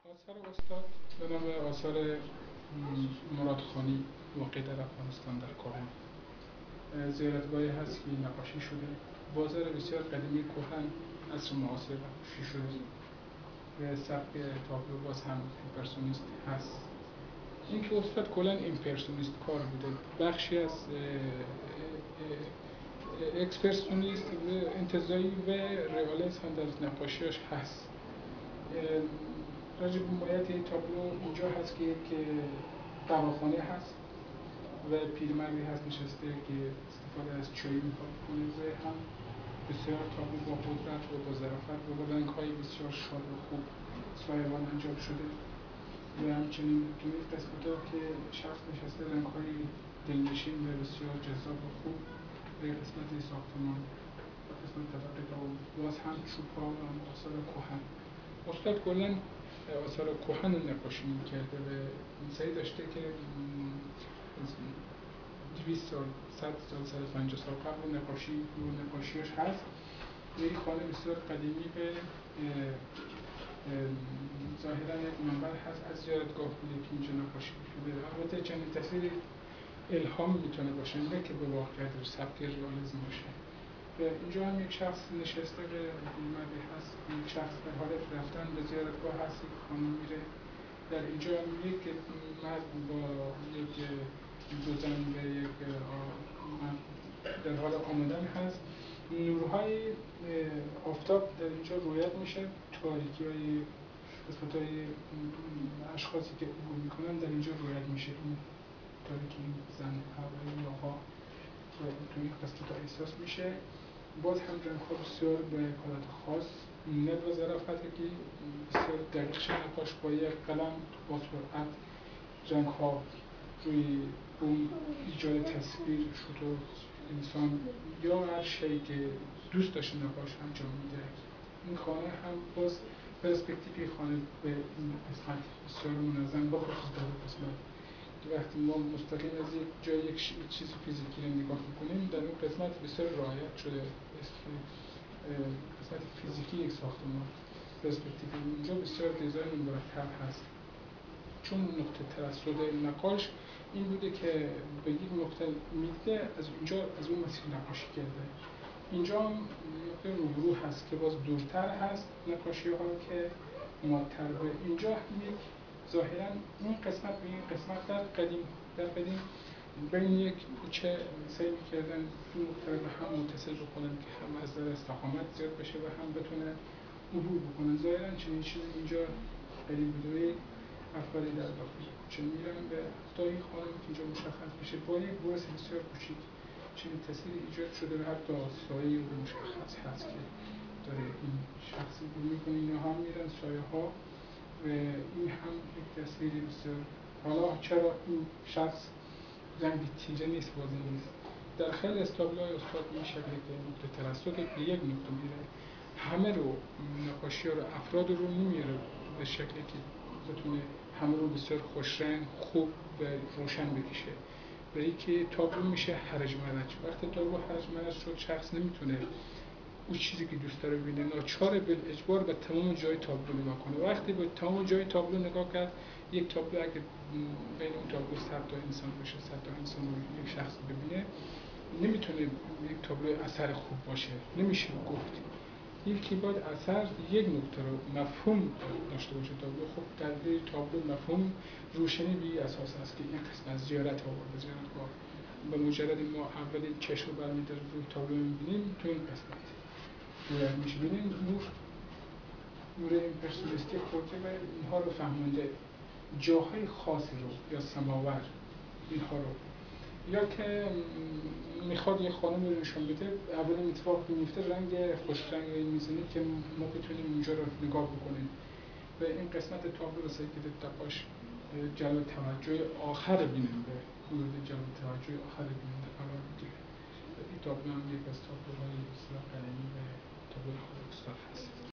آثار استاد به نام آثار مرادخانی واقع در افغانستان در کابل زیارتگاهی هست که نقاشی شده. بازار بسیار قدیمی کهن عصر معاصر نقاشی شده و سبک تابلو باز هم ایمپرسونیست هست. اینکه استاد کلا ایمپرسونیست کار بوده، بخشی از اکسپرسیونیست و انتزاعی و رئالیسم هم در نقاشیاش هست. راجع به موقعیت این تابلو اینجا هست که یک دواخانه هست و پیرمردی هست نشسته که استفاده از چای میخواد کنه و هم بسیار تابلو با قدرت و با ظرافت و با رنگ‌های بسیار شاد و خوب سایه‌بان انجام شده و همچنین تو این قسمت‌ها که شخص نشسته رنگ‌های دلنشین و بسیار جذاب و خوب به قسمت ساختمان و قسمت طبقه دوم باز هم چوب‌ها و آثار کهن. استاد کلاً آثار کهن نقاشی می‌کرده و سعی داشته که 200 سال، 100 سال، 150 سال قبل نقاشیش هست. یک خانه بسیار قدیمی به ظاهراً یک منبر هست از زیارتگاه بوده که اینجا نقاشی شده. البته چنین تصویری الهام میتونه باشه، نه که به واقعیت در سبک رئالیسم باشه. و اینجا هم یک شخص نشسته به مردی هست، یک شخص به حالت رفتن به زیارتگاه هست، یک خانم میره. در اینجا هم یک مرد با یک دو زن و یک مرد در حال آمدن هست. نورهای آفتاب در اینجا رویت میشه، تاریکی‌های قسمت‌های اشخاصی که عبور میکنن در اینجا رویت میشه. این تاریکی زن هوایی آقا تو این قسمت احساس میشه. باز هم رنگ‌ها بسیار به حالت خاص، نه با ظرافته که بسیار دقیق شده نقاش با یک قلم با سرعت رنگ‌ها روی اون ایجاد تصویر شد و انسان یا هر شیء که دوست داشته نقاش انجام میده. این خانه هم باز پرسپکتیوی خانه به این قسمت بسیار منظم با خصوص در قسمت وقتی ما مستقیم از یک جای یک چیز فیزیکی رو نگاه میکنیم در اون قسمت بسیار رعایت شده قسمت فیزیکی یک ساختمان. پرسپکتیو اینجا بسیار دیزاین مرتب هست، چون نقطه ترصد نقاش این بوده که به یک نقطه میده از اینجا از اون مسیر نقاشی کرده. اینجا هم نقطه روبرو هست که باز دورتر هست نقاشی ها که مادتر و اینجا هم یک ظاهرا این قسمت به این قسمت در قدیم بین یک کوچه سعی می‌کردن دو نقطه رو هم متصل بکنن که هم از نظر استقامت زیاد بشه و هم بتونه عبور بکنن. ظاهرا چنین چیزی اینجا قریب بوده. افرادی در داخل کوچه میرن و تا این خانم که اینجا مشخص میشه با یک برس بسیار کوچیک چنین تصویری ایجاد شده و حتی سایه مشخص هست که داره این شخصی عبور میکنه. اینا هم میرن سایه ها و این هم یک تصویری بسیار. حالا چرا این شخص رنگ تیره نیست بازی نیست. در خیلی از تابلوهای استاد این شکلی که نقطه ترصد به یک نقطه میره، همه رو نقاشی ها رو افراد رو نمیاره به شکلی که بتونه همه رو بسیار خوشرنگ خوب و روشن بکشه. و اینکه تابلو میشه هرج مرج. وقتی تابلو هرج مرج شد شخص نمیتونه اون چیزی که دوست داره ببینه، ناچار بالاجبار به تمام جای تابلو نگاه کنه. وقتی به تمام جای تابلو نگاه کرد، یک تابلو اگه بین اون تابلو 100 تا انسان باشه، 100 تا انسان رو یک شخص ببینه، نمیتونه یک تابلو اثر خوب باشه، نمیشه گفت. یکی باید اثر یک نقطه رو مفهوم داشته باشه تابلو. خب در تابلو مفهوم روشنی به اساس است که این قسمت از زیارت آورده زیارتگاه. به مجرد ما اولین چشم رو برمی‌داریم روی تابلو می‌بینیم تو این قسمت رویت میشه. ببینیم نور ایمپرسونیستی خورده و اینها رو فهمونده، جاهای خاصی رو یا سماور اینها رو، یا که میخواد یه خانم رو نشون بده اولین اتفاق که میفته رنگ خوش رنگ میزنه که ما بتونیم اونجا رو نگاه بکنیم و این قسمت تابلو رو سعی کرده نقاش جلب توجه آخر بیننده مورد جلب توجه آخر بیننده قرار بگیره. این تابلو هم یک از تابلوهای بسیار قدیمی و تابلوی خود استاد هست.